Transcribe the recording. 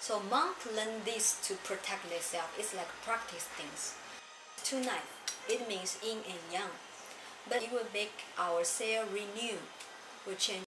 So monks learn this to protect themselves. It's like practice things. Two knife, it means yin and yang, but it will make our cell renew, will change